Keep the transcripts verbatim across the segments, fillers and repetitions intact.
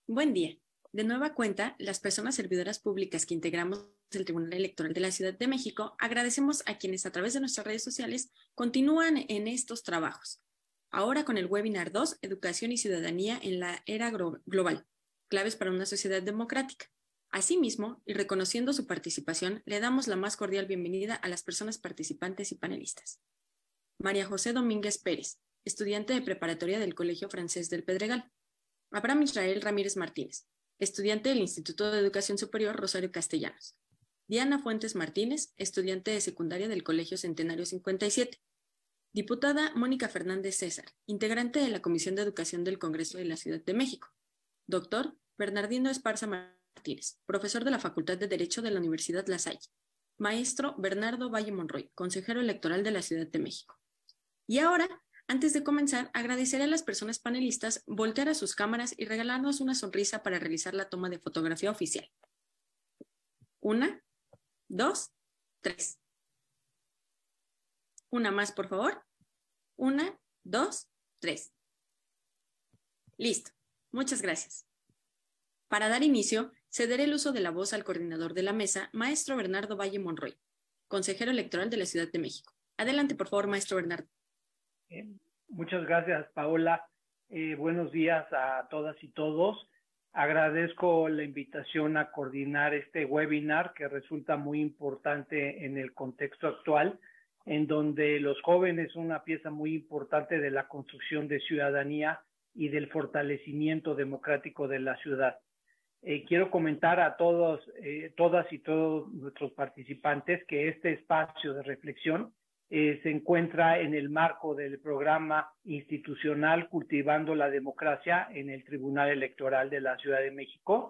Buen día. De nueva cuenta, las personas servidoras públicas que integramos el Tribunal Electoral de la Ciudad de México, agradecemos a quienes a través de nuestras redes sociales continúan en estos trabajos. Ahora con el webinar dos, Educación y Ciudadanía en la Era Global, claves para una sociedad democrática. Asimismo, y reconociendo su participación, le damos la más cordial bienvenida a las personas participantes y panelistas. María José Domínguez Pérez, estudiante de preparatoria del Colegio Francés del Pedregal. Abraham Israel Ramírez Martínez, estudiante del Instituto de Educación Superior Rosario Castellanos. Diana Fuentes Martínez, estudiante de secundaria del Colegio Centenario cincuenta y siete. Diputada Mónica Fernández César, integrante de la Comisión de Educación del Congreso de la Ciudad de México. Doctor Bernardino Esparza Martínez, profesor de la Facultad de Derecho de la Universidad La Salle. Maestro Bernardo Valle Monroy, consejero electoral de la Ciudad de México. Y ahora, antes de comenzar, agradeceré a las personas panelistas voltear a sus cámaras y regalarnos una sonrisa para realizar la toma de fotografía oficial. Una, dos, tres. Una más, por favor. Una, dos, tres. Listo. Muchas gracias. Para dar inicio, cederé el uso de la voz al coordinador de la mesa, maestro Bernardo Valle Monroy, consejero electoral de la Ciudad de México. Adelante, por favor, maestro Bernardo. Eh, muchas gracias, Paola. Eh, buenos días a todas y todos. Agradezco la invitación a coordinar este webinar que resulta muy importante en el contexto actual, en donde los jóvenes son una pieza muy importante de la construcción de ciudadanía y del fortalecimiento democrático de la ciudad. Eh, quiero comentar a todos, eh, todas y todos nuestros participantes que este espacio de reflexión Eh, se encuentra en el marco del programa institucional Cultivando la Democracia en el Tribunal Electoral de la Ciudad de México.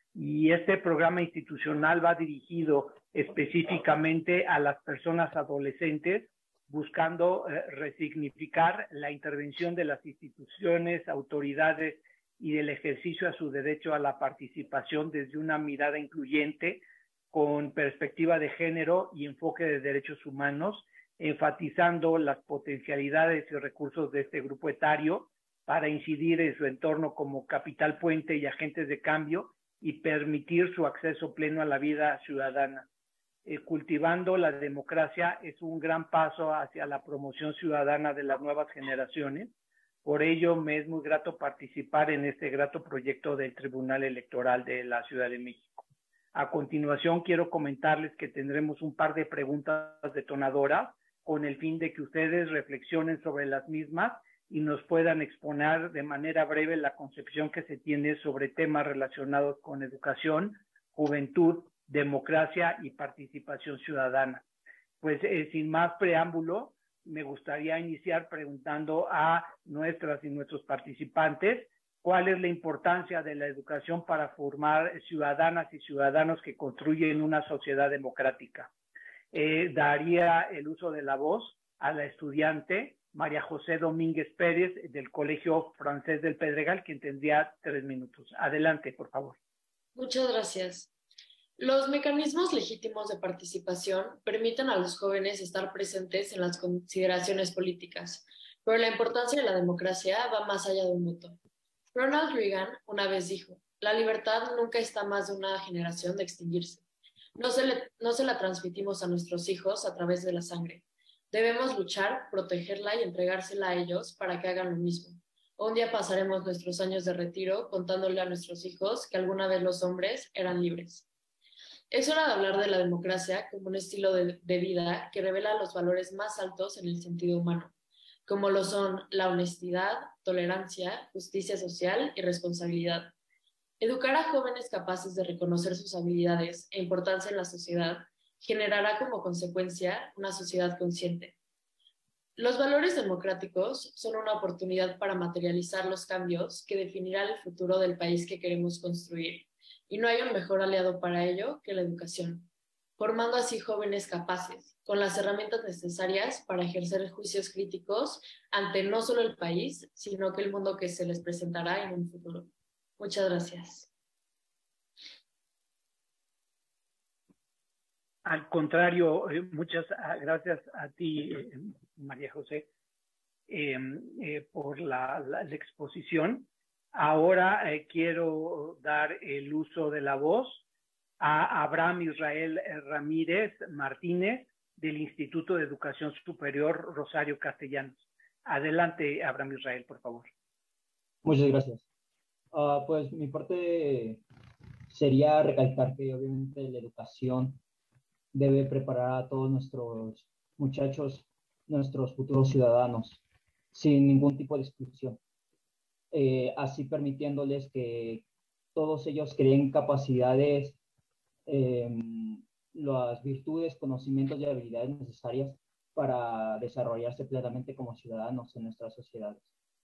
Y este programa institucional va dirigido específicamente a las personas adolescentes, buscando eh, resignificar la intervención de las instituciones, autoridades y del ejercicio a su derecho a la participación desde una mirada incluyente, con perspectiva de género y enfoque de derechos humanos, enfatizando las potencialidades y recursos de este grupo etario para incidir en su entorno como capital puente y agentes de cambio y permitir su acceso pleno a la vida ciudadana. Eh, cultivando la democracia es un gran paso hacia la promoción ciudadana de las nuevas generaciones. Por ello, me es muy grato participar en este grato proyecto del Tribunal Electoral de la Ciudad de México. A continuación, quiero comentarles que tendremos un par de preguntas detonadoras con el fin de que ustedes reflexionen sobre las mismas y nos puedan exponer de manera breve la concepción que se tiene sobre temas relacionados con educación, juventud, democracia y participación ciudadana. Pues eh, sin más preámbulo, me gustaría iniciar preguntando a nuestras y nuestros participantes cuál es la importancia de la educación para formar ciudadanas y ciudadanos que construyen una sociedad democrática. Eh, daría el uso de la voz a la estudiante María José Domínguez Pérez del Colegio Francés del Pedregal, quien tendría tres minutos. Adelante, por favor. Muchas gracias. Los mecanismos legítimos de participación permiten a los jóvenes estar presentes en las consideraciones políticas, pero la importancia de la democracia va más allá de un voto. Ronald Reagan una vez dijo: la libertad nunca está más de una generación de extinguirse. No se, le, no se la transmitimos a nuestros hijos a través de la sangre. Debemos luchar, protegerla y entregársela a ellos para que hagan lo mismo. Un día pasaremos nuestros años de retiro contándole a nuestros hijos que alguna vez los hombres eran libres. Es hora de hablar de la democracia como un estilo de, de vida que revela los valores más altos en el sentido humano, como lo son la honestidad, tolerancia, justicia social y responsabilidad. Educar a jóvenes capaces de reconocer sus habilidades e importancia en la sociedad generará como consecuencia una sociedad consciente. Los valores democráticos son una oportunidad para materializar los cambios que definirán el futuro del país que queremos construir, y no hay un mejor aliado para ello que la educación, formando así jóvenes capaces, con las herramientas necesarias para ejercer juicios críticos ante no solo el país, sino que el mundo que se les presentará en un futuro. Muchas gracias. Al contrario, eh, muchas gracias a ti, eh, María José, eh, eh, por la, la, la exposición. Ahora eh, quiero dar el uso de la voz a Abraham Israel Ramírez Martínez del Instituto de Educación Superior Rosario Castellanos. Adelante, Abraham Israel, por favor. Muchas gracias. Uh, pues mi parte sería recalcar que obviamente la educación debe preparar a todos nuestros muchachos, nuestros futuros ciudadanos, sin ningún tipo de exclusión. Eh, así permitiéndoles que todos ellos creen capacidades, eh, las virtudes, conocimientos y habilidades necesarias para desarrollarse plenamente como ciudadanos en nuestras sociedades.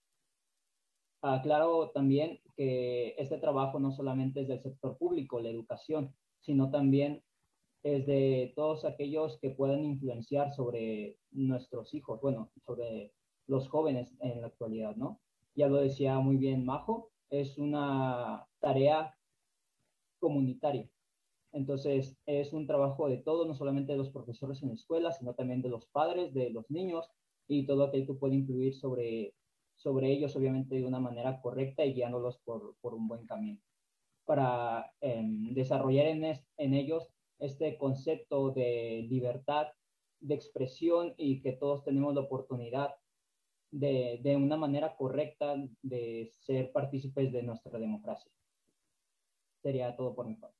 Aclaro también que este trabajo no solamente es del sector público, la educación, sino también es de todos aquellos que puedan influenciar sobre nuestros hijos, bueno, sobre los jóvenes en la actualidad, ¿no? Ya lo decía muy bien Majo, es una tarea comunitaria. Entonces, es un trabajo de todos, no solamente de los profesores en la escuela, sino también de los padres, de los niños y todo aquel que puede influir sobre, sobre ellos, obviamente, de una manera correcta y guiándolos por, por un buen camino. Para eh, desarrollar en, es, en ellos este concepto de libertad, de expresión y que todos tenemos la oportunidad de, de una manera correcta de ser partícipes de nuestra democracia. Sería todo por mi parte.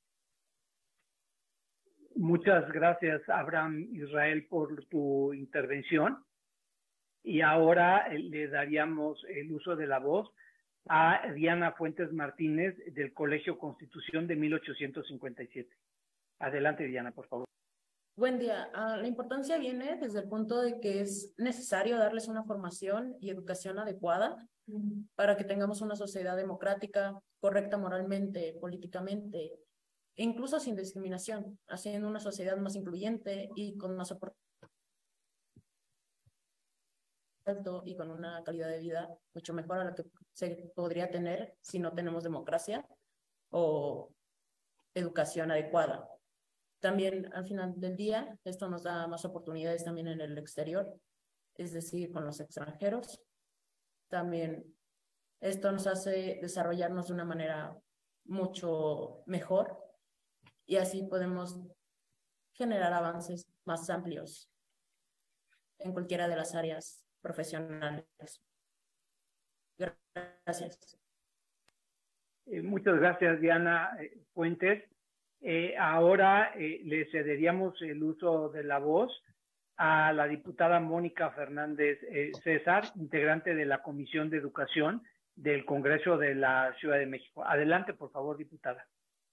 Muchas gracias, Abraham Israel, por tu intervención. Y ahora le daríamos el uso de la voz a Diana Fuentes Martínez del Colegio Constitución de mil ochocientos cincuenta y siete. Adelante, Diana, por favor. Buen día. Uh, la importancia viene desde el punto de que es necesario darles una formación y educación adecuada para que tengamos una sociedad democrática, correcta moralmente, políticamente, e incluso sin discriminación, haciendo una sociedad más incluyente y con más soporte y con una calidad de vida mucho mejor a la que se podría tener si no tenemos democracia o educación adecuada. También al final del día, esto nos da más oportunidades también en el exterior, es decir, con los extranjeros. También esto nos hace desarrollarnos de una manera mucho mejor y así podemos generar avances más amplios en cualquiera de las áreas profesionales. Gracias. Eh, muchas gracias, Diana eh, Fuentes. Eh, ahora eh, le cederíamos el uso de la voz a la diputada Mónica Fernández eh, César, integrante de la Comisión de Educación del Congreso de la Ciudad de México. Adelante, por favor, diputada.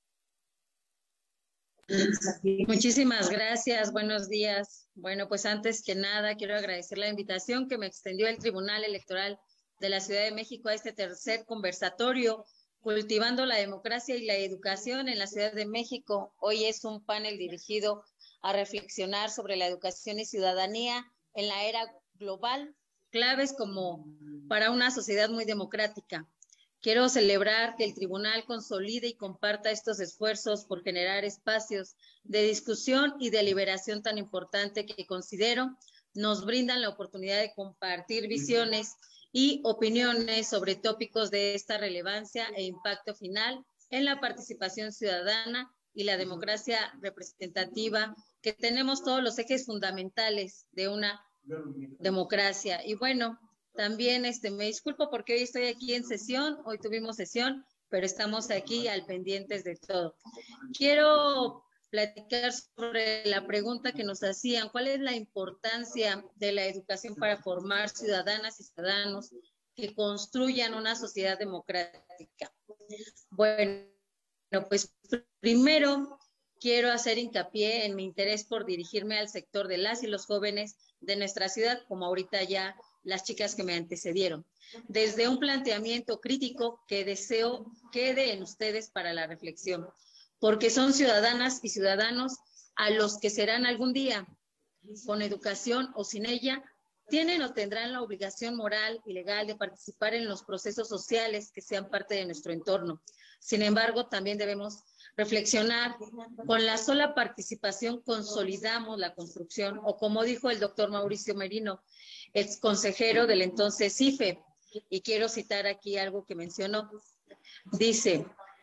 Muchísimas gracias, buenos días. Bueno, pues antes que nada quiero agradecer la invitación que me extendió el Tribunal Electoral de la Ciudad de México a este tercer conversatorio Cultivando la Democracia y la Educación en la Ciudad de México. Hoy es un panel dirigido a reflexionar sobre la educación y ciudadanía en la era global, claves como para una sociedad muy democrática. Quiero celebrar que el tribunal consolide y comparta estos esfuerzos por generar espacios de discusión y deliberación tan importante que considero nos brindan la oportunidad de compartir visiones y opiniones sobre tópicos de esta relevancia e impacto final en la participación ciudadana y la democracia representativa, que tenemos todos los ejes fundamentales de una democracia. Y bueno, también este, me disculpo porque hoy estoy aquí en sesión, hoy tuvimos sesión, pero estamos aquí al pendientes de todo. Quiero platicar sobre la pregunta que nos hacían, ¿cuál es la importancia de la educación para formar ciudadanas y ciudadanos que construyan una sociedad democrática? Bueno, pues primero quiero hacer hincapié en mi interés por dirigirme al sector de las y los jóvenes de nuestra ciudad, como ahorita ya las chicas que me antecedieron, desde un planteamiento crítico que deseo quede en ustedes para la reflexión, porque son ciudadanas y ciudadanos a los que serán algún día, con educación o sin ella, tienen o tendrán la obligación moral y legal de participar en los procesos sociales que sean parte de nuestro entorno. Sin embargo, también debemos reflexionar, con la sola participación consolidamos la construcción, o como dijo el doctor Mauricio Merino, ex consejero del entonces C I F E, Y quiero citar aquí algo que mencionó. Dice,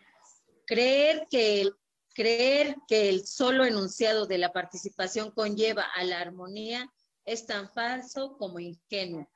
creer que el, creer que el solo enunciado de la participación conlleva a la armonía es tan falso como ingenuo.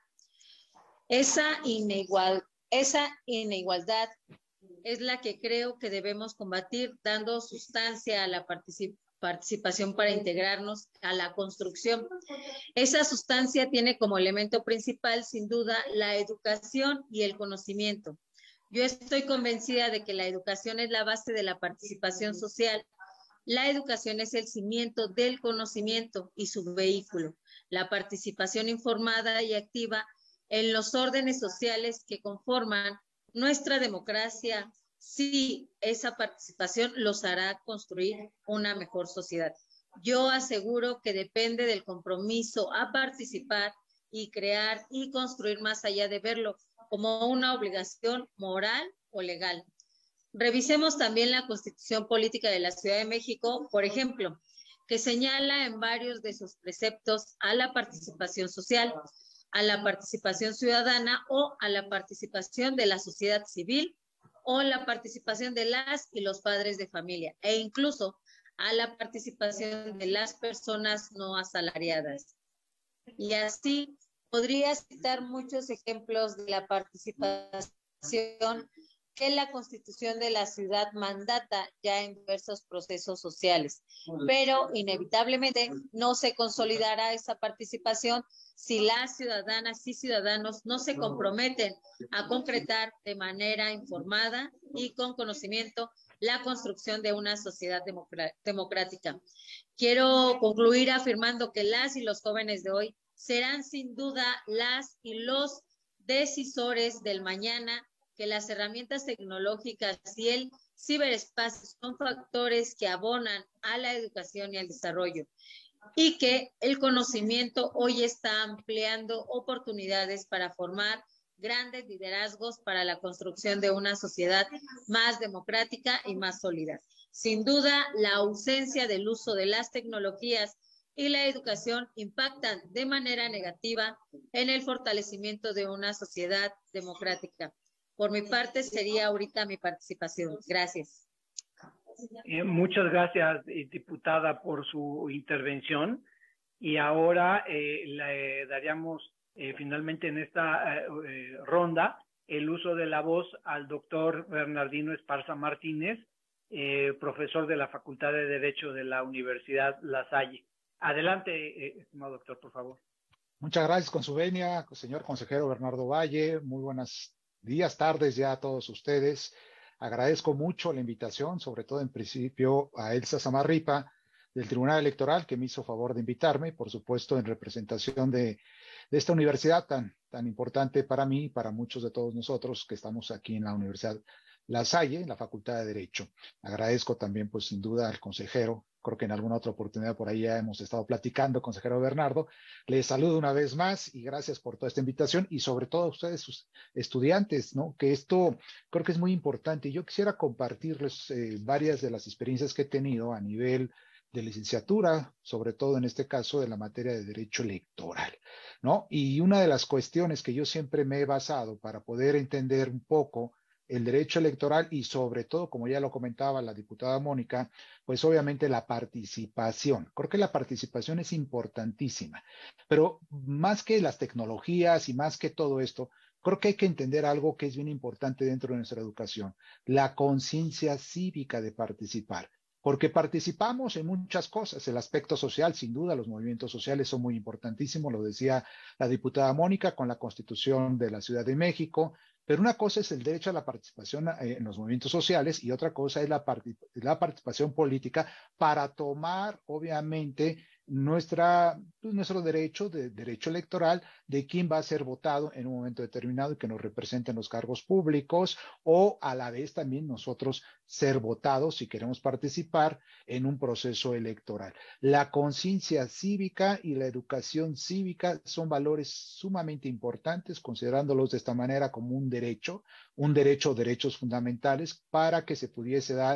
Esa, inigual, esa inigualdad es la que creo que debemos combatir, dando sustancia a la particip- participación para integrarnos a la construcción. Esa sustancia tiene como elemento principal, sin duda, la educación y el conocimiento. Yo estoy convencida de que la educación es la base de la participación social. La educación es el cimiento del conocimiento y su vehículo. La participación informada y activa en los órdenes sociales que conforman nuestra democracia, sí, esa participación los hará construir una mejor sociedad. Yo aseguro que depende del compromiso a participar y crear y construir más allá de verlo como una obligación moral o legal. Revisemos también la Constitución Política de la Ciudad de México, por ejemplo, que señala en varios de sus preceptos a la participación social, a la participación ciudadana o a la participación de la sociedad civil o la participación de las y los padres de familia e incluso a la participación de las personas no asalariadas. Y así podría citar muchos ejemplos de la participación que la Constitución de la ciudad mandata ya en diversos procesos sociales, pero inevitablemente no se consolidará esa participación si las ciudadanas y ciudadanos no se comprometen a concretar de manera informada y con conocimiento la construcción de una sociedad democrática. Quiero concluir afirmando que las y los jóvenes de hoy serán sin duda las y los decisores del mañana, que las herramientas tecnológicas y el ciberespacio son factores que abonan a la educación y al desarrollo, y que el conocimiento hoy está ampliando oportunidades para formar grandes liderazgos para la construcción de una sociedad más democrática y más sólida. Sin duda, la ausencia del uso de las tecnologías y la educación impactan de manera negativa en el fortalecimiento de una sociedad democrática. Por mi parte, sería ahorita mi participación. Gracias. Eh, muchas gracias, eh, diputada, por su intervención. Y ahora eh, le daríamos eh, finalmente en esta eh, eh, ronda el uso de la voz al doctor Bernardino Esparza Martínez, eh, profesor de la Facultad de Derecho de la Universidad La Salle. Adelante, eh, estimado doctor, por favor. Muchas gracias, con su venia, señor consejero Bernardo Valle. Muy buenas días, tardes ya a todos ustedes. Agradezco mucho la invitación, sobre todo en principio a Elsa Samarripa del Tribunal Electoral, que me hizo favor de invitarme, por supuesto en representación de, de esta universidad tan, tan importante para mí y para muchos de todos nosotros que estamos aquí en la Universidad La Salle, en la Facultad de Derecho. Agradezco también, pues sin duda, al consejero. Creo que en alguna otra oportunidad por ahí ya hemos estado platicando, consejero Bernardo. Les saludo una vez más y gracias por toda esta invitación y sobre todo a ustedes, sus estudiantes, ¿no? Que esto creo que es muy importante. Yo quisiera compartirles eh, varias de las experiencias que he tenido a nivel de licenciatura, sobre todo en este caso de la materia de derecho electoral, ¿no? Y una de las cuestiones que yo siempre me he basado para poder entender un poco el derecho electoral y sobre todo, como ya lo comentaba la diputada Mónica, pues obviamente la participación. Creo que la participación es importantísima, pero más que las tecnologías y más que todo esto, creo que hay que entender algo que es bien importante dentro de nuestra educación, la conciencia cívica de participar. Porque participamos en muchas cosas, el aspecto social, sin duda, los movimientos sociales son muy importantísimos, lo decía la diputada Mónica con la Constitución de la Ciudad de México, pero una cosa es el derecho a la participación en los movimientos sociales y otra cosa es la, particip la participación política para tomar, obviamente, nuestra, pues, nuestro derecho, de, derecho electoral de quién va a ser votado en un momento determinado y que nos represente en los cargos públicos o a la vez también nosotros ser votados si queremos participar en un proceso electoral. La conciencia cívica y la educación cívica son valores sumamente importantes, considerándolos de esta manera como un derecho, un derecho o derechos fundamentales para que se pudiese dar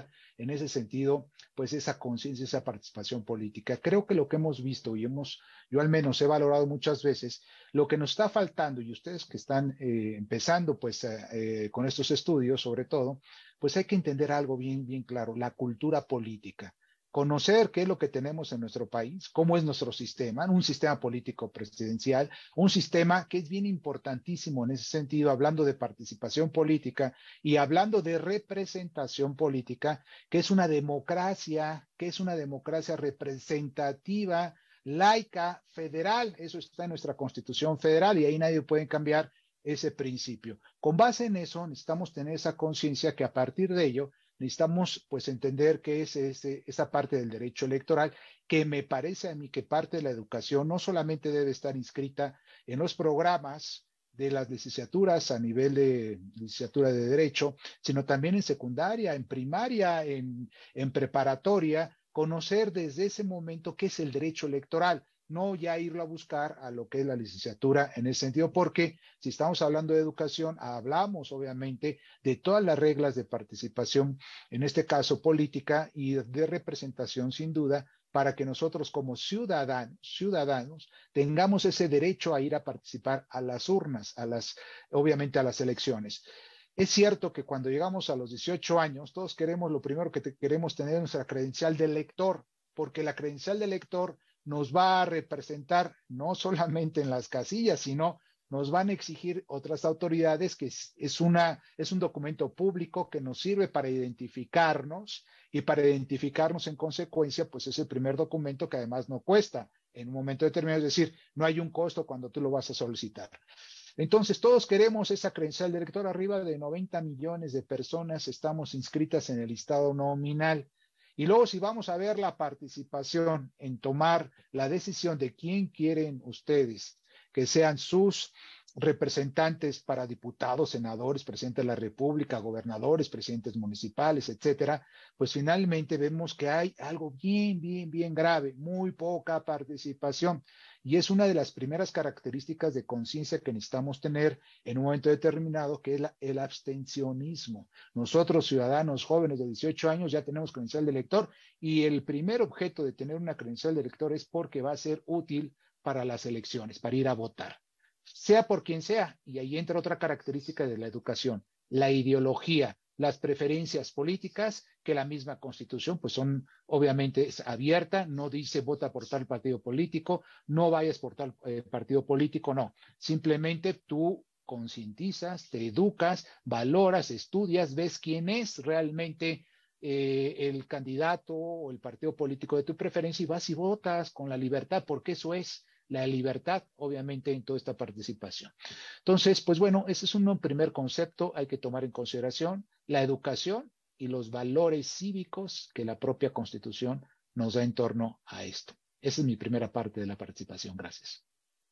en ese sentido, pues esa conciencia, esa participación política. Creo que lo que hemos visto y hemos, yo al menos he valorado muchas veces, lo que nos está faltando, y ustedes que están eh, empezando pues eh, con estos estudios sobre todo, pues hay que entender algo bien, bien claro, la cultura política. Conocer qué es lo que tenemos en nuestro país, cómo es nuestro sistema, un sistema político presidencial, un sistema que es bien importantísimo en ese sentido, hablando de participación política y hablando de representación política, que es una democracia, que es una democracia representativa, laica, federal. Eso está en nuestra Constitución federal y ahí nadie puede cambiar ese principio. Con base en eso necesitamos tener esa conciencia que a partir de ello necesitamos pues entender qué es ese, esa parte del derecho electoral, que me parece a mí que parte de la educación no solamente debe estar inscrita en los programas de las licenciaturas a nivel de licenciatura de Derecho, sino también en secundaria, en primaria, en, en preparatoria, conocer desde ese momento qué es el derecho electoral. No ya irlo a buscar a lo que es la licenciatura en ese sentido, porque si estamos hablando de educación, hablamos obviamente de todas las reglas de participación, en este caso política y de representación sin duda, para que nosotros como ciudadanos, ciudadanos tengamos ese derecho a ir a participar a las urnas, a las, obviamente a las elecciones. Es cierto que cuando llegamos a los dieciocho años, todos queremos, lo primero que te, queremos tener nuestra credencial de elector, porque la credencial de elector nos va a representar no solamente en las casillas, sino nos van a exigir otras autoridades que es, es, una, es un documento público que nos sirve para identificarnos y para identificarnos en consecuencia, pues es el primer documento que además no cuesta en un momento determinado, es decir, no hay un costo cuando tú lo vas a solicitar. Entonces, todos queremos esa credencial de elector. Arriba de noventa millones de personas estamos inscritas en el listado nominal. Y luego si vamos a ver la participación en tomar la decisión de quién quieren ustedes que sean sus representantes para diputados, senadores, presidentes de la República, gobernadores, presidentes municipales, etcétera, pues finalmente vemos que hay algo bien, bien, bien grave, muy poca participación. Y es una de las primeras características de conciencia que necesitamos tener en un momento determinado, que es la, el abstencionismo. Nosotros, ciudadanos jóvenes de dieciocho años, ya tenemos credencial de elector y el primer objeto de tener una credencial de elector es porque va a ser útil para las elecciones, para ir a votar, sea por quien sea. Y ahí entra otra característica de la educación, la ideología, las preferencias políticas, que la misma Constitución, pues son, obviamente es abierta, no dice vota por tal partido político, no vayas por tal eh, partido político, no. Simplemente tú concientizas, te educas, valoras, estudias, ves quién es realmente eh, el candidato o el partido político de tu preferencia y vas y votas con la libertad, porque eso es la libertad, obviamente, en toda esta participación. Entonces, pues bueno, ese es un primer concepto, hay que tomar en consideración la educación y los valores cívicos que la propia Constitución nos da en torno a esto. Esa es mi primera parte de la participación. Gracias.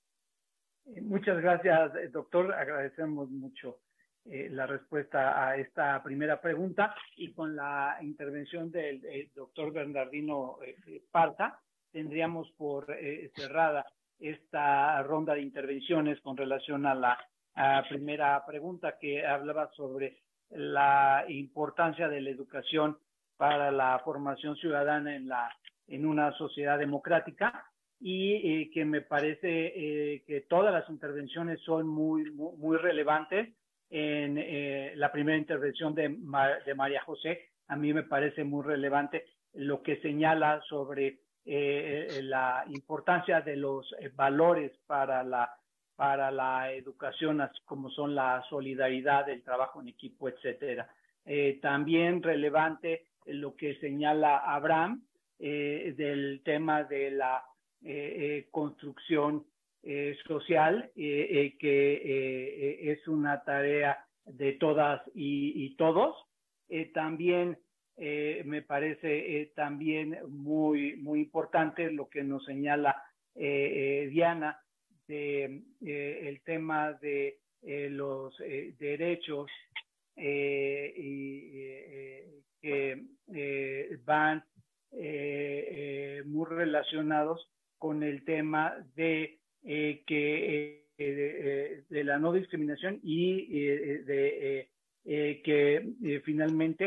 Muchas gracias, doctor. Agradecemos mucho eh, la respuesta a esta primera pregunta, y con la intervención del eh, doctor Bernardino eh, Parta, tendríamos por eh, cerrada esta ronda de intervenciones con relación a la a primera pregunta, que hablaba sobre la importancia de la educación para la formación ciudadana en la en una sociedad democrática, y eh, que me parece eh, que todas las intervenciones son muy muy, muy relevantes. En eh, la primera intervención de, de María José, a mí me parece muy relevante lo que señala sobre Eh, la importancia de los eh, valores para la, para la educación, así como son la solidaridad, el trabajo en equipo, etcétera. Eh, también relevante lo que señala Abraham eh, del tema de la eh, eh, construcción eh, social, eh, eh, que eh, es una tarea de todas y, y todos. Eh, también Eh, me parece eh, también muy, muy importante lo que nos señala eh, eh, Diana, de, eh, el tema de eh, los eh, derechos eh, y, eh, que eh, van eh, eh, muy relacionados con el tema de eh, que eh, de, de la no discriminación y eh, de eh, eh, que eh, finalmente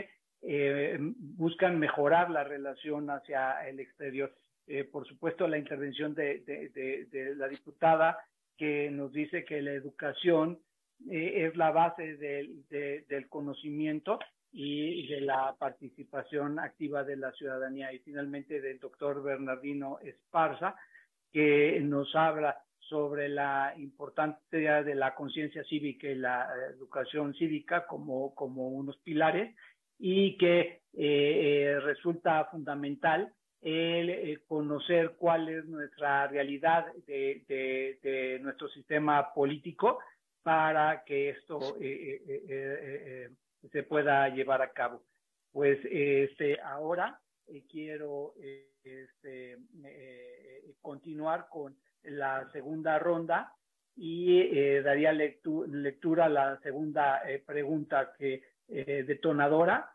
eh, buscan mejorar la relación hacia el exterior. Eh, por supuesto, la intervención de, de, de, de la diputada, que nos dice que la educación eh, es la base del, de, del conocimiento y de la participación activa de la ciudadanía. Y finalmente del doctor Bernardino Esparza, que nos habla sobre la importancia de la conciencia cívica y la educación cívica como, como unos pilares, y que eh, resulta fundamental el eh, conocer cuál es nuestra realidad de, de, de nuestro sistema político para que esto eh, eh, eh, eh, se pueda llevar a cabo. Pues este, ahora eh, quiero eh, este, eh, continuar con la segunda ronda y eh, daría lectu lectura a la segunda eh, pregunta que eh, detonadora,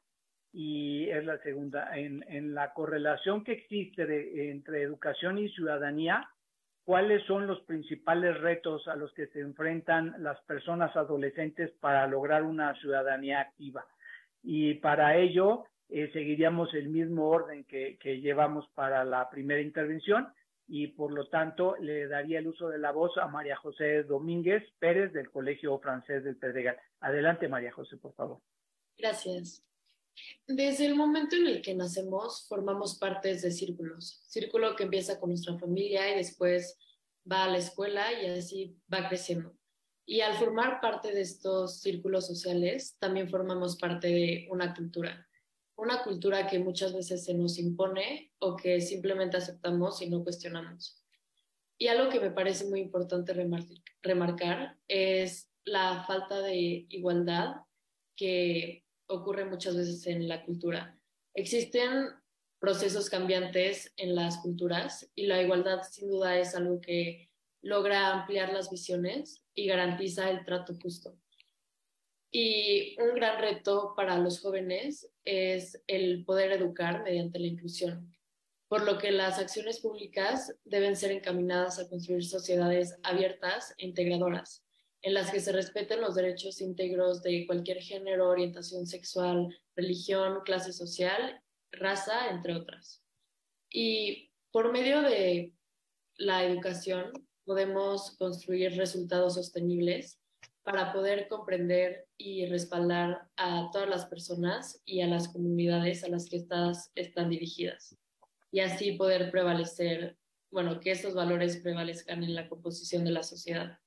y es la segunda. En, en la correlación que existe de, entre educación y ciudadanía, ¿cuáles son los principales retos a los que se enfrentan las personas adolescentes para lograr una ciudadanía activa? Y para ello eh, seguiríamos el mismo orden que, que llevamos para la primera intervención, y por lo tanto le daría el uso de la voz a María José Domínguez Pérez del Colegio Francés del Pedregal. Adelante, María José, por favor. Gracias. Desde el momento en el que nacemos, formamos partes de círculos. Círculo que empieza con nuestra familia y después va a la escuela y así va creciendo. Y al formar parte de estos círculos sociales, también formamos parte de una cultura. Una cultura que muchas veces se nos impone o que simplemente aceptamos y no cuestionamos. Y algo que me parece muy importante remar remarcar es la falta de igualdad que ocurre muchas veces en la cultura. Existen procesos cambiantes en las culturas y la igualdad sin duda es algo que logra ampliar las visiones y garantiza el trato justo. Y un gran reto para los jóvenes es el poder educar mediante la inclusión, por lo que las acciones públicas deben ser encaminadas a construir sociedades abiertas e integradoras, en las que se respeten los derechos íntegros de cualquier género, orientación sexual, religión, clase social, raza, entre otras. Y por medio de la educación podemos construir resultados sostenibles para poder comprender y respaldar a todas las personas y a las comunidades a las que estas están dirigidas. Y así poder prevalecer, bueno, que estos valores prevalezcan en la composición de la sociedad.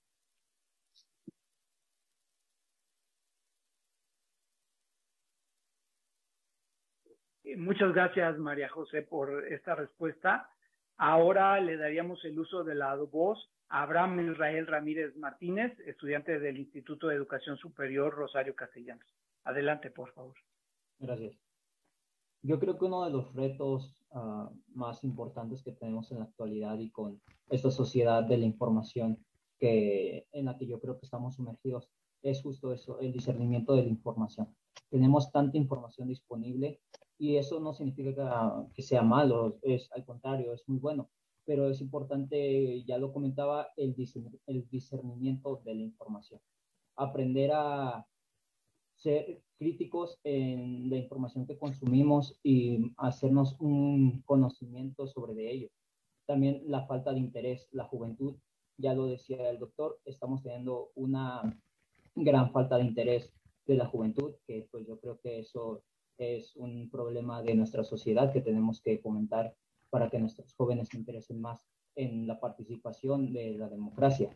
Muchas gracias, María José, por esta respuesta. Ahora le daríamos el uso de la voz a Abraham Israel Ramírez Martínez, estudiante del Instituto de Educación Superior Rosario Castellanos. Adelante, por favor. Gracias. Yo creo que uno de los retos uh, más importantes que tenemos en la actualidad y con esta sociedad de la información que, en la que yo creo que estamos sumergidos es justo eso, el discernimiento de la información. Tenemos tanta información disponible y eso no significa que, que sea malo, es al contrario, es muy bueno, pero es importante, ya lo comentaba, el, discern, el discernimiento de la información. Aprender a ser críticos en la información que consumimos y hacernos un conocimiento sobre de ello. También la falta de interés, la juventud, ya lo decía el doctor, estamos teniendo una gran falta de interés de la juventud, que pues yo creo que eso es un problema de nuestra sociedad que tenemos que fomentar para que nuestros jóvenes se interesen más en la participación de la democracia.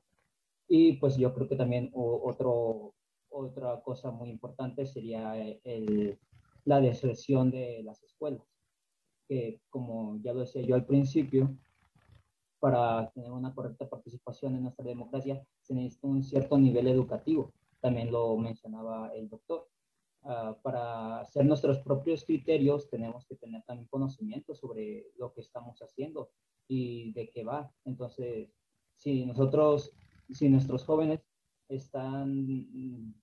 Y pues yo creo que también o, otro, otra cosa muy importante sería el, la deserción de las escuelas, que como ya lo decía yo al principio, para tener una correcta participación en nuestra democracia se necesita un cierto nivel educativo, también lo mencionaba el doctor. Uh, para hacer nuestros propios criterios tenemos que tener también conocimiento sobre lo que estamos haciendo y de qué va. Entonces, si nosotros, si nuestros jóvenes están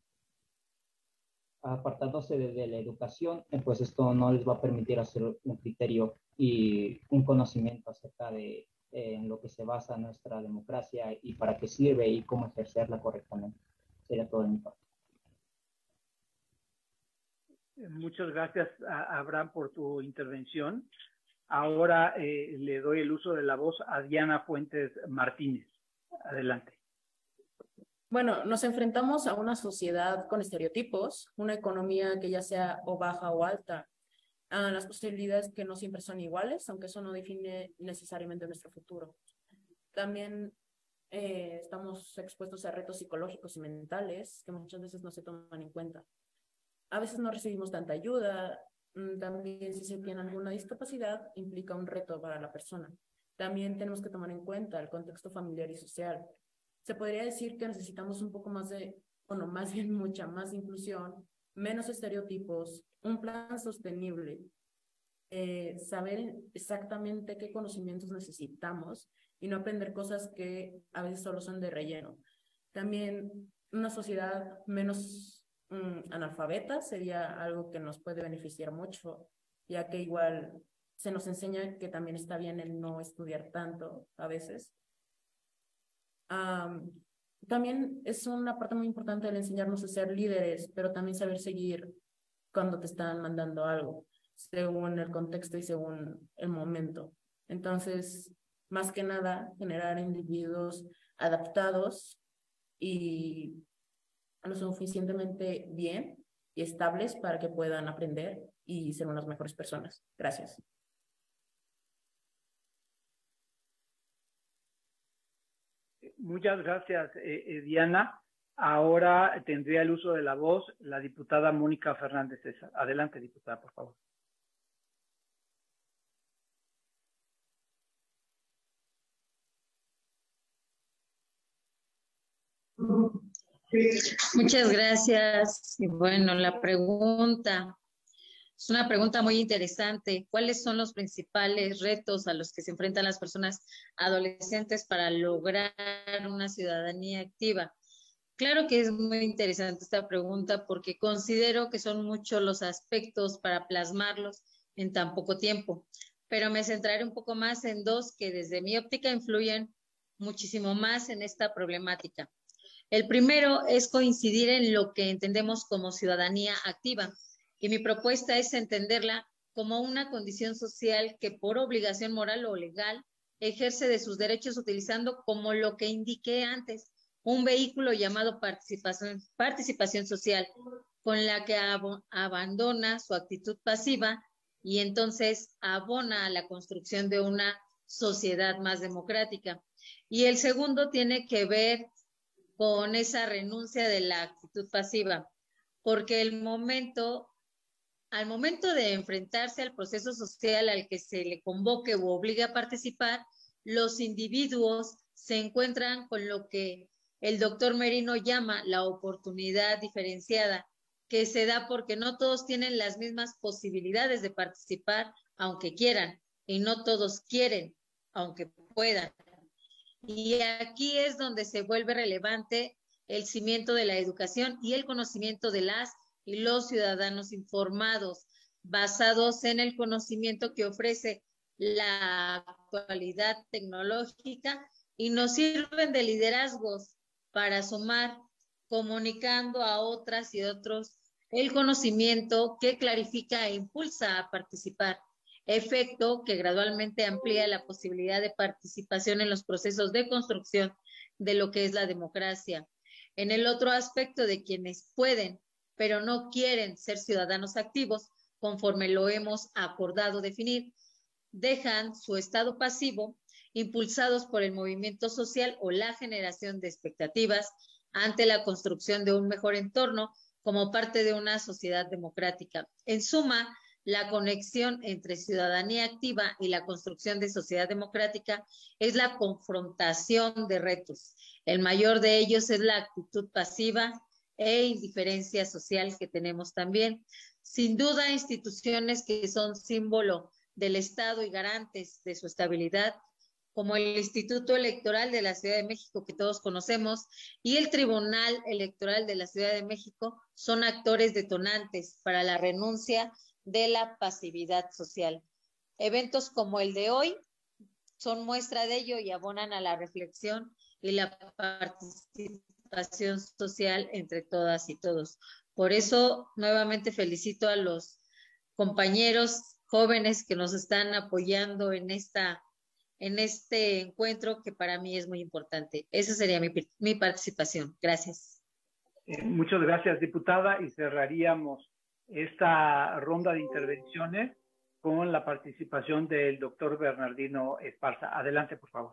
apartándose de, de la educación, pues esto no les va a permitir hacer un criterio y un conocimiento acerca de eh, en lo que se basa nuestra democracia y para qué sirve y cómo ejercerla correctamente. Sería todo de mi parte. Muchas gracias, a Abraham, por tu intervención. Ahora eh, le doy el uso de la voz a Diana Fuentes Martínez. Adelante. Bueno, nos enfrentamos a una sociedad con estereotipos, una economía que ya sea o baja o alta, a las posibilidades que no siempre son iguales, aunque eso no define necesariamente nuestro futuro. También eh, estamos expuestos a retos psicológicos y mentales que muchas veces no se toman en cuenta. A veces no recibimos tanta ayuda. También si se tiene alguna discapacidad implica un reto para la persona. También tenemos que tomar en cuenta el contexto familiar y social. Se podría decir que necesitamos un poco más de, bueno, más bien mucha más inclusión, menos estereotipos, un plan sostenible, eh, saber exactamente qué conocimientos necesitamos y no aprender cosas que a veces solo son de relleno. También una sociedad menos mm, analfabeta sería algo que nos puede beneficiar mucho, ya que igual se nos enseña que también está bien el no estudiar tanto a veces. Um, también es una parte muy importante el enseñarnos a ser líderes, pero también saber seguir cuando te están mandando algo, según el contexto y según el momento. Entonces, más que nada, generar individuos adaptados y lo suficientemente bien y estables para que puedan aprender y ser unas mejores personas. Gracias. Muchas gracias, eh, eh, Diana. Ahora tendría el uso de la voz la diputada Mónica Fernández César. Adelante, diputada, por favor. Muchas gracias. Y bueno, la pregunta es una pregunta muy interesante. ¿Cuáles son los principales retos a los que se enfrentan las personas adolescentes para lograr una ciudadanía activa? Claro que es muy interesante esta pregunta porque considero que son muchos los aspectos para plasmarlos en tan poco tiempo, pero me centraré un poco más en dos que desde mi óptica influyen muchísimo más en esta problemática. El primero es coincidir en lo que entendemos como ciudadanía activa. Y mi propuesta es entenderla como una condición social que por obligación moral o legal ejerce de sus derechos utilizando, como lo que indiqué antes, un vehículo llamado participación, participación social, con la que ab abandona su actitud pasiva y entonces abona a la construcción de una sociedad más democrática. Y el segundo tiene que ver con esa renuncia de la actitud pasiva, porque el momento... Al momento de enfrentarse al proceso social al que se le convoque o obligue a participar, los individuos se encuentran con lo que el doctor Merino llama la oportunidad diferenciada, que se da porque no todos tienen las mismas posibilidades de participar, aunque quieran, y no todos quieren, aunque puedan. Y aquí es donde se vuelve relevante el cimiento de la educación y el conocimiento de las y los ciudadanos informados, basados en el conocimiento que ofrece la actualidad tecnológica y nos sirven de liderazgos para sumar, comunicando a otras y otros el conocimiento que clarifica e impulsa a participar, efecto que gradualmente amplía la posibilidad de participación en los procesos de construcción de lo que es la democracia. En el otro aspecto de quienes pueden pero no quieren ser ciudadanos activos, conforme lo hemos acordado definir, dejan su estado pasivo, impulsados por el movimiento social o la generación de expectativas ante la construcción de un mejor entorno como parte de una sociedad democrática. En suma, la conexión entre ciudadanía activa y la construcción de sociedad democrática es la confrontación de retos. El mayor de ellos es la actitud pasiva e indiferencia social que tenemos también. Sin duda, instituciones que son símbolo del Estado y garantes de su estabilidad, como el Instituto Electoral de la Ciudad de México, que todos conocemos, y el Tribunal Electoral de la Ciudad de México, son actores detonantes para la renuncia de la pasividad social. Eventos como el de hoy son muestra de ello y abonan a la reflexión y la participación social entre todas y todos. Por eso, nuevamente felicito a los compañeros jóvenes que nos están apoyando en, esta, en este encuentro que para mí es muy importante. Esa sería mi, mi participación. Gracias. Eh, muchas gracias, diputada, y cerraríamos esta ronda de intervenciones con la participación del doctor Bernardino Esparza. Adelante, por favor.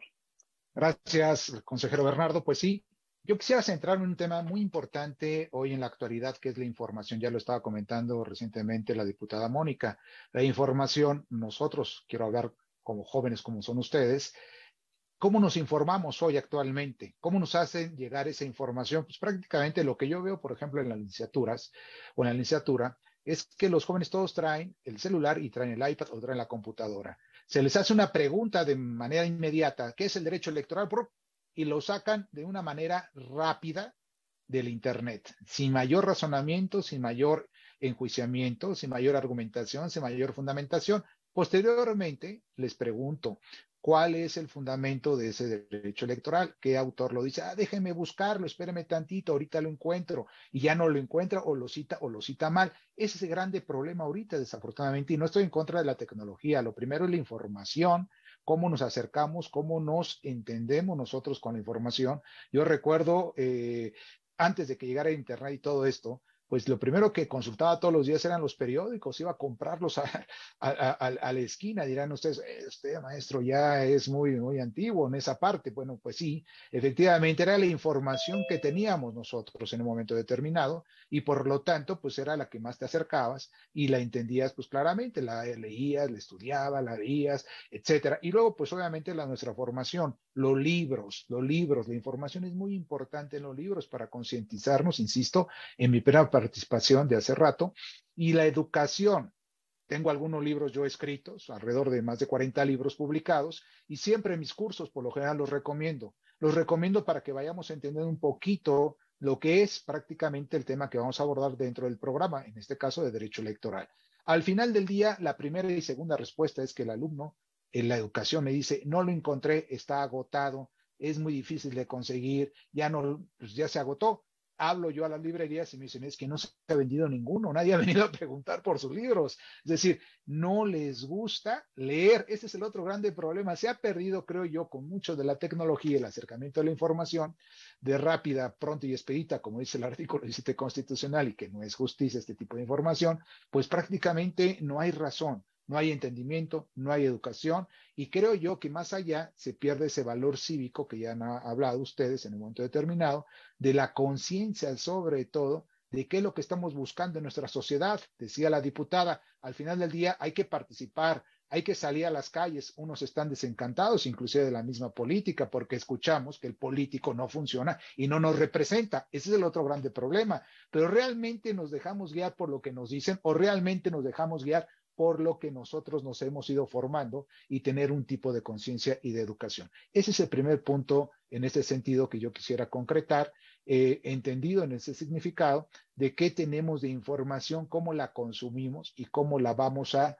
Gracias, consejero Bernardo. Pues sí, yo quisiera centrarme en un tema muy importante hoy en la actualidad, que es la información. Ya lo estaba comentando recientemente la diputada Mónica. La información, nosotros, quiero hablar como jóvenes como son ustedes, ¿cómo nos informamos hoy actualmente? ¿Cómo nos hacen llegar esa información? Pues prácticamente lo que yo veo, por ejemplo, en las licenciaturas o en la licenciatura, es que los jóvenes todos traen el celular y traen el iPad o traen la computadora. Se les hace una pregunta de manera inmediata, ¿qué es el derecho electoral? Y lo sacan de una manera rápida del Internet, sin mayor razonamiento, sin mayor enjuiciamiento, sin mayor argumentación, sin mayor fundamentación. Posteriormente, les pregunto, ¿cuál es el fundamento de ese derecho electoral? ¿Qué autor lo dice? Ah, déjeme buscarlo, espéreme tantito, ahorita lo encuentro, y ya no lo encuentra o lo cita o lo cita mal. Ese es el grande problema ahorita, desafortunadamente, y no estoy en contra de la tecnología. Lo primero es la información, cómo nos acercamos, cómo nos entendemos nosotros con la información. Yo recuerdo, eh, antes de que llegara Internet y todo esto, pues lo primero que consultaba todos los días eran los periódicos, iba a comprarlos a, a, a, a la esquina. Dirán ustedes, este maestro ya es muy, muy antiguo en esa parte. Bueno, pues sí, efectivamente era la información que teníamos nosotros en un momento determinado y por lo tanto, pues era la que más te acercabas y la entendías pues claramente, la leías, la estudiabas, la veías, etcétera. Y luego, pues obviamente la nuestra formación, los libros, los libros, la información es muy importante en los libros para concientizarnos, insisto, en mi primera participación de hace rato, y la educación. Tengo algunos libros yo escritos, alrededor de más de cuarenta libros publicados, y siempre mis cursos, por lo general, los recomiendo. Los recomiendo para que vayamos entendiendo un poquito lo que es prácticamente el tema que vamos a abordar dentro del programa, en este caso de derecho electoral. Al final del día, la primera y segunda respuesta es que el alumno en la educación me dice, no lo encontré, está agotado, es muy difícil de conseguir, ya no, pues ya se agotó. Hablo yo a las librerías y me dicen, es que no se ha vendido ninguno, nadie ha venido a preguntar por sus libros. Es decir, no les gusta leer. Ese es el otro grande problema. Se ha perdido, creo yo, con mucho de la tecnología, el acercamiento a la información, de rápida, pronta y expedita, como dice el artículo diecisiete constitucional, y que no es justicia este tipo de información, pues prácticamente no hay razón. No hay entendimiento, no hay educación, y creo yo que más allá se pierde ese valor cívico que ya han hablado ustedes en un momento determinado, de la conciencia sobre todo, de qué es lo que estamos buscando en nuestra sociedad. Decía la diputada, al final del día hay que participar, hay que salir a las calles. Unos están desencantados, inclusive de la misma política, porque escuchamos que el político no funciona y no nos representa. Ese es el otro grande problema. Pero realmente nos dejamos guiar por lo que nos dicen o realmente nos dejamos guiar por lo que nosotros nos hemos ido formando y tener un tipo de conciencia y de educación. Ese es el primer punto en este sentido que yo quisiera concretar, eh, entendido en ese significado de qué tenemos de información, cómo la consumimos y cómo la vamos a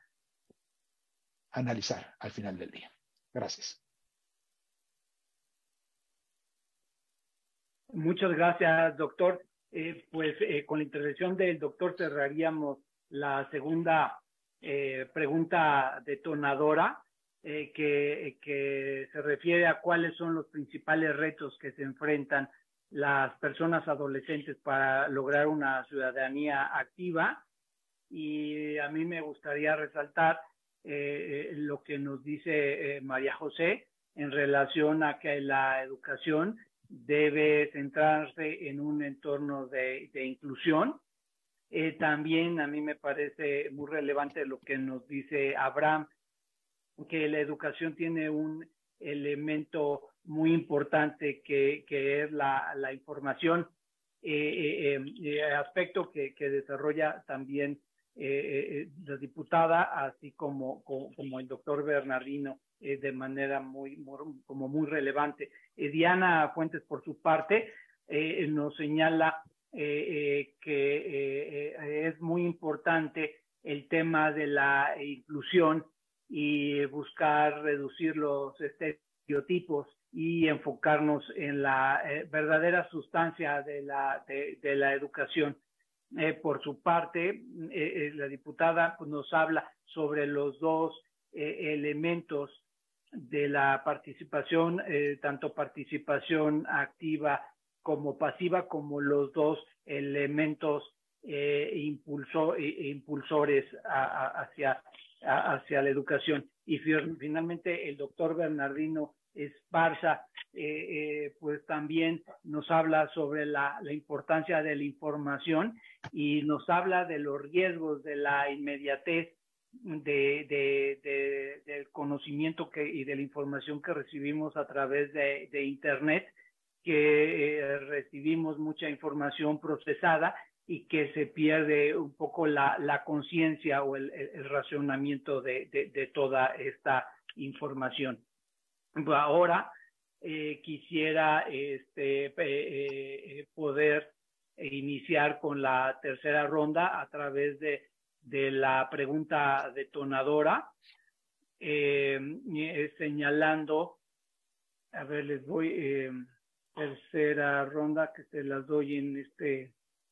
analizar al final del día. Gracias. Muchas gracias, doctor. Eh, pues eh, con la intervención del doctor cerraríamos la segunda Eh, pregunta detonadora eh, que, que se refiere a cuáles son los principales retos que se enfrentan las personas adolescentes para lograr una ciudadanía activa, y a mí me gustaría resaltar eh, lo que nos dice eh, María José en relación a que la educación debe centrarse en un entorno de, de inclusión. Eh, también a mí me parece muy relevante lo que nos dice Abraham, que la educación tiene un elemento muy importante que, que es la, la información, eh, eh, eh, aspecto que, que desarrolla también eh, eh, la diputada, así como, como, como el doctor Bernardino, eh, de manera muy, muy, como muy relevante. Eh, Diana Fuentes, por su parte, eh, nos señala Eh, eh, que eh, eh, es muy importante el tema de la inclusión y buscar reducir los estereotipos y enfocarnos en la eh, verdadera sustancia de la, de, de la educación. Eh, por su parte, eh, eh, la diputada pues, nos habla sobre los dos eh, elementos de la participación, eh, tanto participación activa como pasiva, como los dos elementos eh, impulso, eh, impulsores a, a, hacia, a, hacia la educación. Y finalmente el doctor Bernardino Esparza eh, eh, pues también nos habla sobre la, la importancia de la información y nos habla de los riesgos de la inmediatez de, de, de, del conocimiento que, y de la información que recibimos a través de, de Internet, que eh, recibimos mucha información procesada y que se pierde un poco la, la conciencia o el, el, el racionamiento de, de, de toda esta información. Ahora eh, quisiera este, eh, eh, poder iniciar con la tercera ronda a través de, de la pregunta detonadora, eh, eh, señalando, a ver, les voy, eh, tercera ronda que se las doy en este...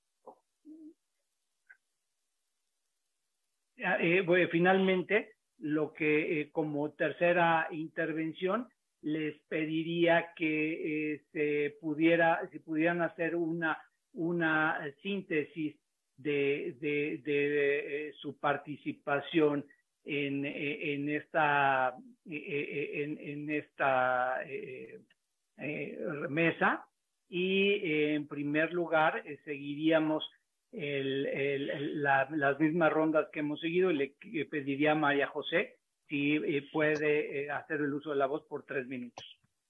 Eh, bueno, finalmente, lo que eh, como tercera intervención les pediría que eh, se pudiera, si pudieran hacer una, una síntesis de, de, de, de eh, su participación en, en esta, en, en esta eh, eh, mesa. Y eh, en primer lugar eh, seguiríamos El, el, la, las mismas rondas que hemos seguido y le, le pediría a María José si eh, puede eh, hacer el uso de la voz por tres minutos.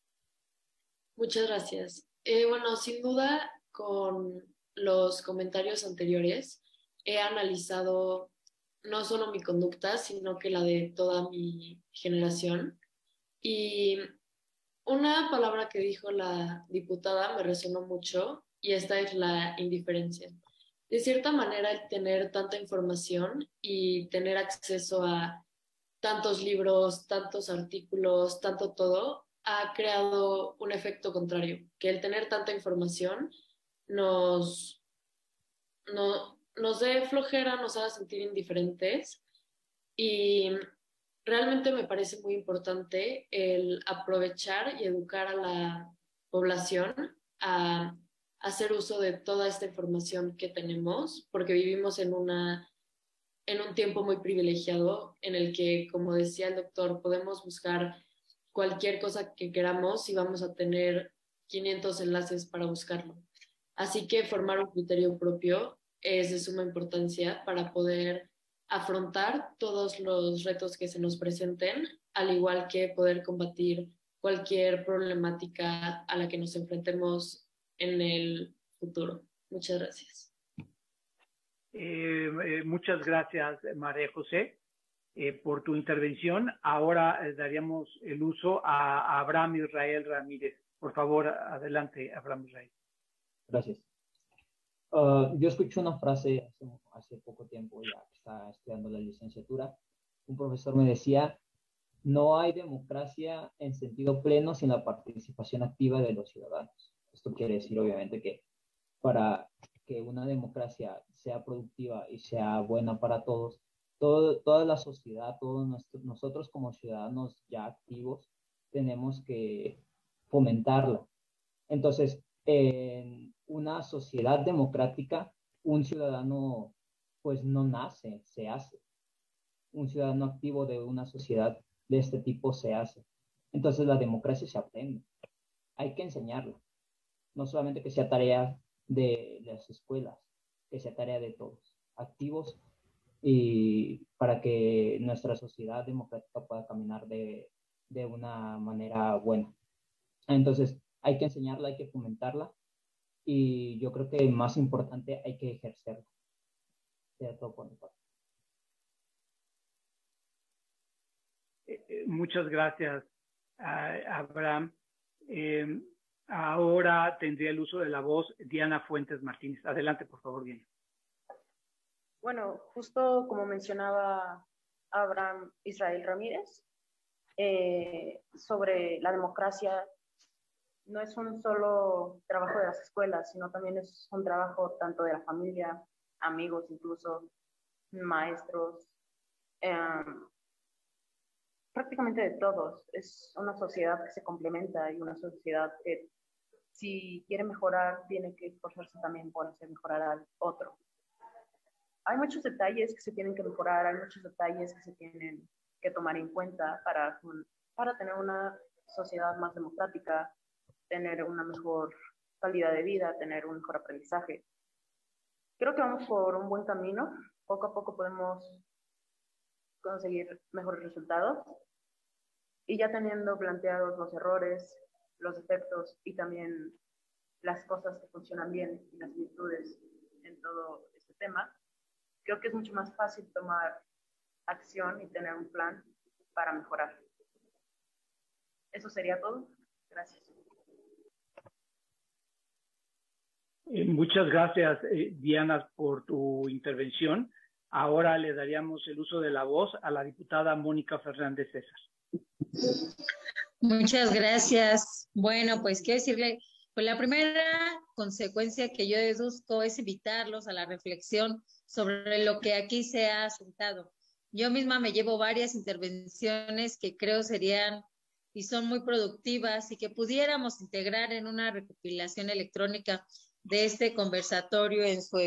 Muchas gracias. Eh, bueno, sin duda, con los comentarios anteriores, he analizado no solo mi conducta, sino que la de toda mi generación. Y una palabra que dijo la diputada me resonó mucho, y esta es la indiferencia. De cierta manera, el tener tanta información y tener acceso a tantos libros, tantos artículos, tanto todo, ha creado un efecto contrario, que el tener tanta información nos, no, nos dé flojera, nos haga sentir indiferentes, y realmente me parece muy importante el aprovechar y educar a la población a hacer uso de toda esta información que tenemos, porque vivimos en, una, en un tiempo muy privilegiado en el que, como decía el doctor, podemos buscar cualquier cosa que queramos y vamos a tener quinientos enlaces para buscarlo. Así que formar un criterio propio es de suma importancia para poder afrontar todos los retos que se nos presenten, al igual que poder combatir cualquier problemática a la que nos enfrentemos en el futuro. Muchas gracias. Eh, eh, muchas gracias, María José, eh, por tu intervención. Ahora eh, daríamos el uso a, a Abraham Israel Ramírez. Por favor, adelante, Abraham Israel. Gracias. Uh, yo escuché una frase hace, hace poco tiempo, ya que estaba estudiando la licenciatura. Un profesor me decía: no hay democracia en sentido pleno sin la participación activa de los ciudadanos. Esto quiere decir, obviamente, que para que una democracia sea productiva y sea buena para todos, todo, toda la sociedad, todos nuestro, nosotros como ciudadanos ya activos, tenemos que fomentarla. Entonces, en una sociedad democrática, un ciudadano pues no nace, se hace. Un ciudadano activo de una sociedad de este tipo se hace. Entonces, la democracia se aprende. Hay que enseñarla. No solamente que sea tarea de las escuelas, que sea tarea de todos, activos, y para que nuestra sociedad democrática pueda caminar de, de una manera buena. Entonces, hay que enseñarla, hay que fomentarla, y yo creo que más importante, hay que ejercerla. Sea todo por mi parte. Eh, muchas gracias, Abraham. Eh, Ahora tendría el uso de la voz Diana Fuentes Martínez. Adelante, por favor, Diana. Bueno, justo como mencionaba Abraham Israel Ramírez, eh, sobre la democracia, no es un solo trabajo de las escuelas, sino también es un trabajo tanto de la familia, amigos incluso, maestros, eh, prácticamente de todos. Es una sociedad que se complementa y una sociedad que si quiere mejorar tiene que esforzarse también por hacer mejorar al otro. Hay muchos detalles que se tienen que mejorar, hay muchos detalles que se tienen que tomar en cuenta para, para tener una sociedad más democrática, tener una mejor calidad de vida, tener un mejor aprendizaje. Creo que vamos por un buen camino. Poco a poco podemos conseguir mejores resultados. Y ya teniendo planteados los errores, los defectos y también las cosas que funcionan bien y las virtudes en todo este tema, creo que es mucho más fácil tomar acción y tener un plan para mejorar. Eso sería todo. Gracias. Eh, muchas gracias, eh, Diana, por tu intervención. Ahora le daríamos el uso de la voz a la diputada Mónica Fernández César. Muchas gracias. Bueno, pues quiero decirle, pues la primera consecuencia que yo deduzco es invitarlos a la reflexión sobre lo que aquí se ha sentado. Yo misma me llevo varias intervenciones que creo serían y son muy productivas y que pudiéramos integrar en una recopilación electrónica de este conversatorio en su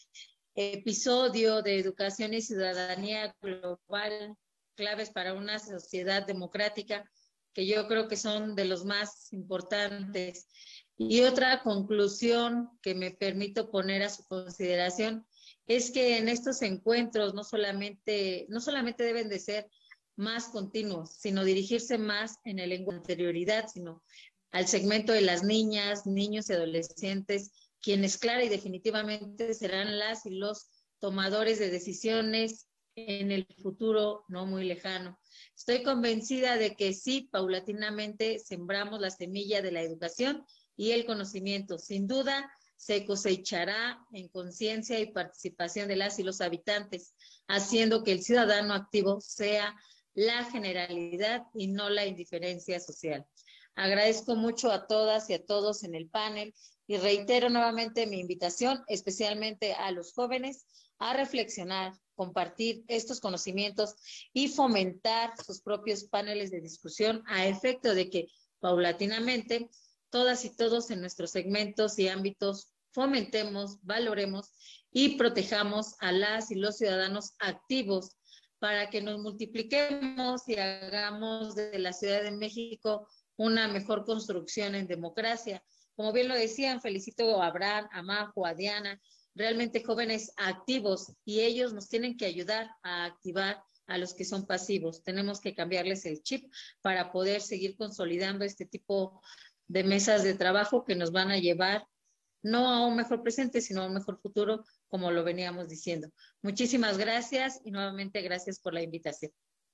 episodio de Educación y Ciudadanía Global, claves para una sociedad democrática, que yo creo que son de los más importantes. Y otra conclusión que me permito poner a su consideración es que en estos encuentros no solamente, no solamente deben de ser más continuos, sino dirigirse más en el lenguaje de anterioridad, sino al segmento de las niñas, niños y adolescentes, quienes clara y definitivamente serán las y los tomadores de decisiones en el futuro no muy lejano. Estoy convencida de que sí, paulatinamente sembramos la semilla de la educación y el conocimiento. Sin duda, se cosechará en conciencia y participación de las y los habitantes, haciendo que el ciudadano activo sea la generalidad y no la indiferencia social. Agradezco mucho a todas y a todos en el panel y reitero nuevamente mi invitación, especialmente a los jóvenes, a reflexionar, compartir estos conocimientos y fomentar sus propios paneles de discusión a efecto de que paulatinamente todas y todos en nuestros segmentos y ámbitos fomentemos, valoremos y protejamos a las y los ciudadanos activos para que nos multipliquemos y hagamos de la Ciudad de México una mejor construcción en democracia. Como bien lo decían, felicito a Abraham, a Majo, a Diana, realmente jóvenes activos, y ellos nos tienen que ayudar a activar a los que son pasivos. Tenemos que cambiarles el chip para poder seguir consolidando este tipo de mesas de trabajo que nos van a llevar no a un mejor presente, sino a un mejor futuro, como lo veníamos diciendo. Muchísimas gracias y nuevamente gracias por la invitación.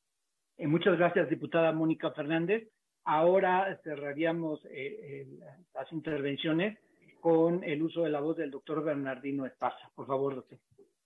Eh, muchas gracias, diputada Mónica Fernández. Ahora cerraríamos eh, el, las intervenciones con el uso de la voz del doctor Bernardino Espasa. Por favor, doctor.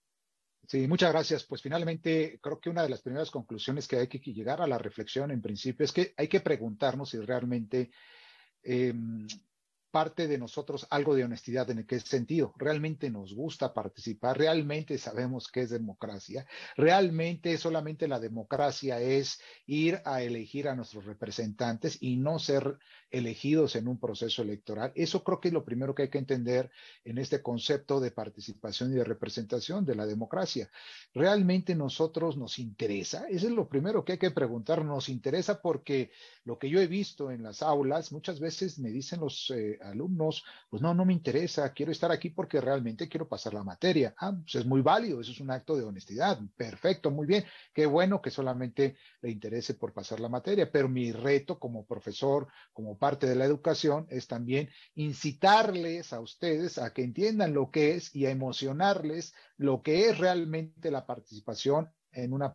Sí, muchas gracias. Pues finalmente creo que una de las primeras conclusiones que hay que llegar a la reflexión en principio es que hay que preguntarnos si realmente eh, parte de nosotros algo de honestidad. ¿En qué sentido? ¿Realmente nos gusta participar? ¿Realmente sabemos qué es democracia? ¿Realmente solamente la democracia es ir a elegir a nuestros representantes y no ser elegidos en un proceso electoral? Eso creo que es lo primero que hay que entender en este concepto de participación y de representación de la democracia. ¿Realmente nosotros nos interesa? Eso es lo primero que hay que preguntar. ¿Nos interesa? Porque lo que yo he visto en las aulas, muchas veces me dicen los eh, alumnos, pues no, no me interesa, quiero estar aquí porque realmente quiero pasar la materia. Ah, pues es muy válido, eso es un acto de honestidad. Perfecto, muy bien. Qué bueno que solamente le interese por pasar la materia, pero mi reto como profesor, como parte de la educación, es también incitarles a ustedes a que entiendan lo que es y a emocionarles lo que es realmente la participación en una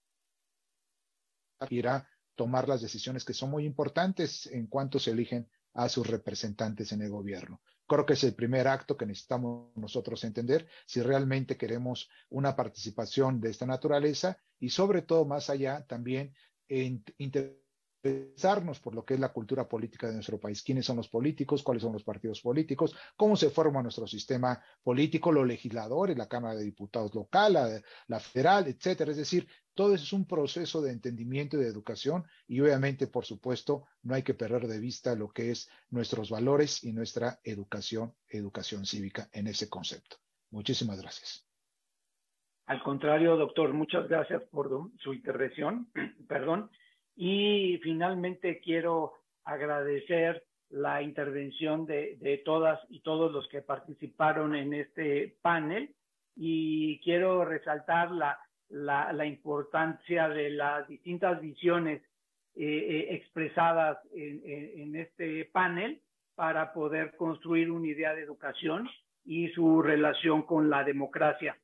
ir a tomar las decisiones que son muy importantes en cuanto se eligen a sus representantes en el gobierno. Creo que es el primer acto que necesitamos nosotros entender si realmente queremos una participación de esta naturaleza y sobre todo más allá también en interesarnos por lo que es la cultura política de nuestro país, quiénes son los políticos, cuáles son los partidos políticos, cómo se forma nuestro sistema político, los legisladores, la Cámara de Diputados local, la, la federal, etcétera. Es decir, todo eso es un proceso de entendimiento y de educación y obviamente, por supuesto, no hay que perder de vista lo que es nuestros valores y nuestra educación, educación cívica en ese concepto. Muchísimas gracias. Al contrario, doctor, muchas gracias por su intervención. Perdón. Y finalmente quiero agradecer la intervención de, de todas y todos los que participaron en este panel y quiero resaltar la, la, la importancia de las distintas visiones eh, eh, expresadas en, en, en este panel para poder construir una idea de educación y su relación con la democracia.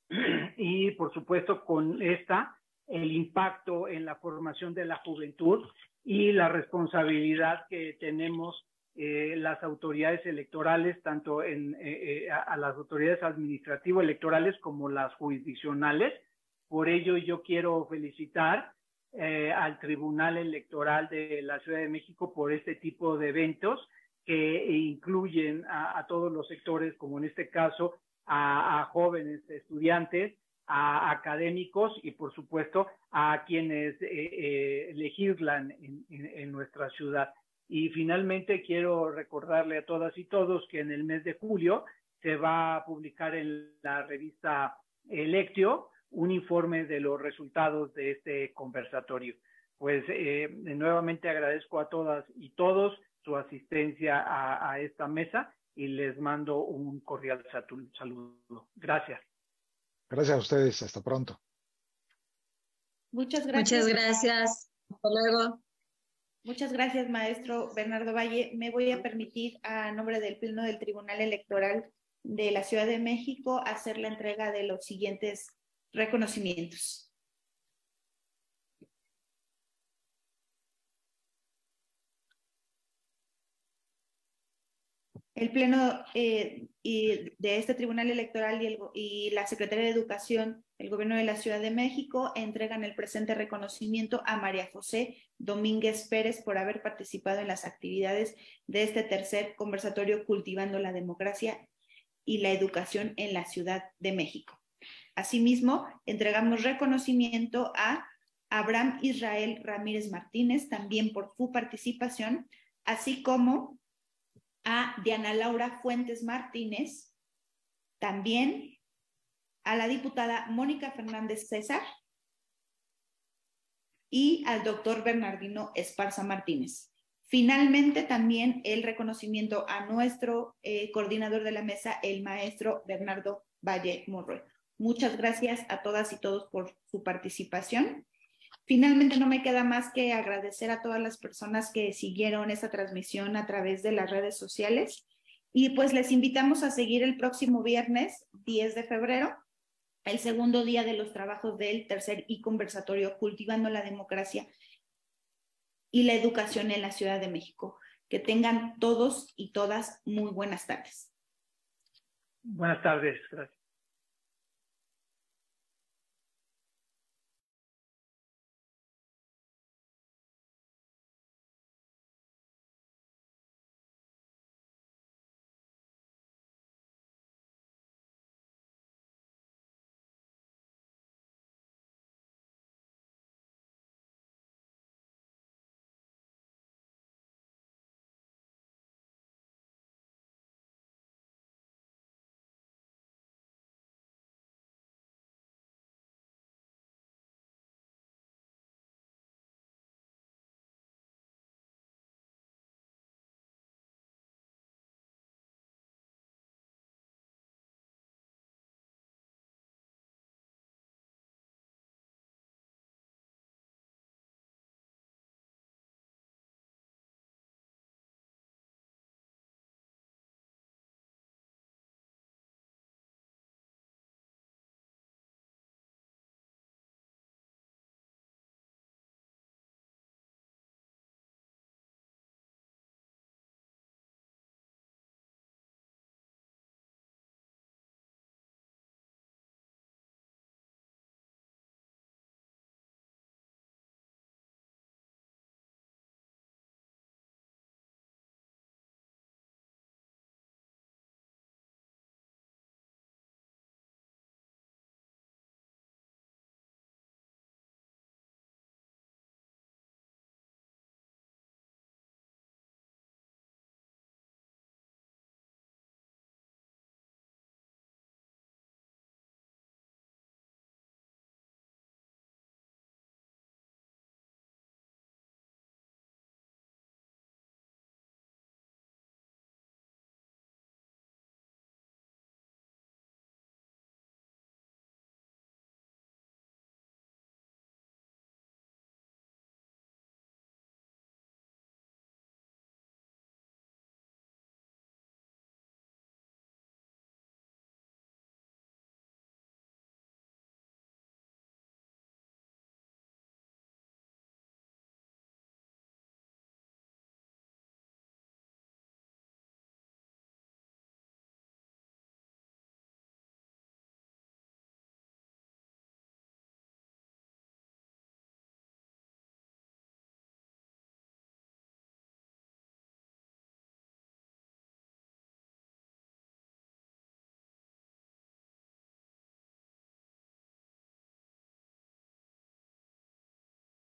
Y por supuesto con esta el impacto en la formación de la juventud y la responsabilidad que tenemos eh, las autoridades electorales, tanto en, eh, a, a las autoridades administrativas electorales como las jurisdiccionales. Por ello yo quiero felicitar eh, al Tribunal Electoral de la Ciudad de México por este tipo de eventos que incluyen a, a todos los sectores, como en este caso a, a jóvenes estudiantes, a académicos y por supuesto a quienes eh, eh, legislan en, en, en nuestra ciudad. Y finalmente quiero recordarle a todas y todos que en el mes de julio se va a publicar en la revista Electio un informe de los resultados de este conversatorio. Pues eh, nuevamente agradezco a todas y todos su asistencia a, a esta mesa y les mando un cordial saludo. Gracias. Gracias a ustedes. Hasta pronto. Muchas gracias. Muchas gracias. Hasta luego. Muchas gracias, maestro Bernardo Valle. Me voy a permitir, a nombre del Pleno del Tribunal Electoral de la Ciudad de México, hacer la entrega de los siguientes reconocimientos. El Pleno eh, y de este Tribunal Electoral y, el, y la Secretaría de Educación del Gobierno de la Ciudad de México entregan el presente reconocimiento a María José Domínguez Pérez por haber participado en las actividades de este tercer conversatorio Cultivando la Democracia y la Educación en la Ciudad de México. Asimismo, entregamos reconocimiento a Abraham Israel Ramírez Martínez, también por su participación, así como a Diana Laura Fuentes Martínez, también a la diputada Mónica Fernández César y al doctor Bernardino Esparza Martínez. Finalmente, también el reconocimiento a nuestro eh, coordinador de la mesa, el maestro Bernardo Valle Monroy. Muchas gracias a todas y todos por su participación. Finalmente, no me queda más que agradecer a todas las personas que siguieron esta transmisión a través de las redes sociales y pues les invitamos a seguir el próximo viernes diez de febrero, el segundo día de los trabajos del tercer y conversatorio Cultivando la Democracia y la Educación en la Ciudad de México. Que tengan todos y todas muy buenas tardes. Buenas tardes, gracias.